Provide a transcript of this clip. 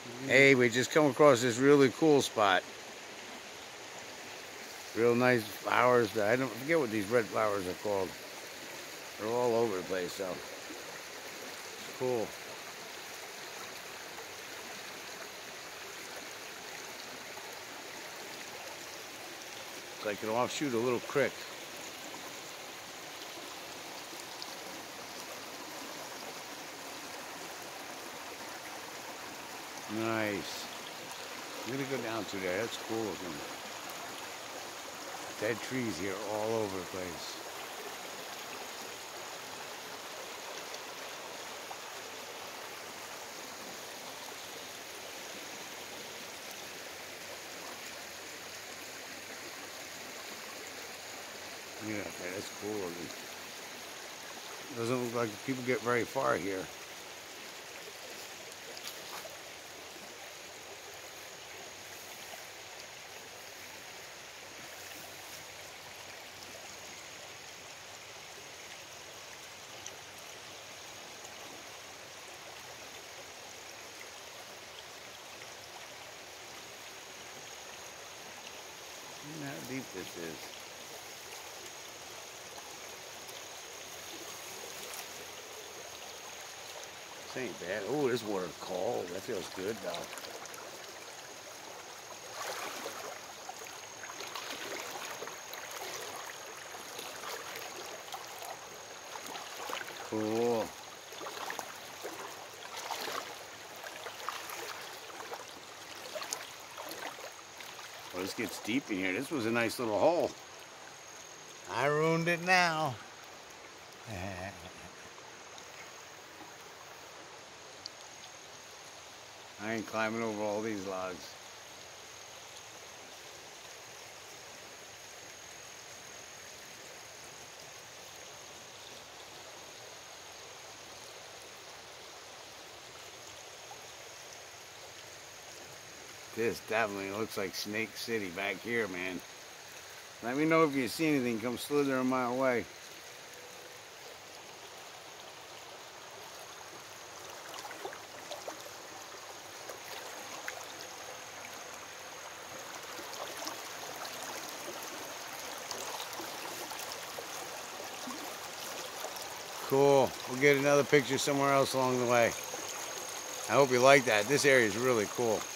Hey, we just come across this really cool spot. Real nice flowers. I don't forget what these red flowers are called. They're all over the place, so it's cool. It's like an offshoot of a little creek. Nice. I'm gonna go down through there. That's cool looking. Dead trees here all over the place. Yeah, okay, that's cool looking. Doesn't look like people get very far here. Look how deep this is. This ain't bad. Oh, this water's cold. That feels good though. Cool. Well, this gets deep in here. This was a nice little hole. I ruined it now. I ain't climbing over all these logs. This definitely looks like Snake City back here, man. Let me know if you see anything come slithering my way. Cool. We'll get another picture somewhere else along the way. I hope you like that. This area is really cool.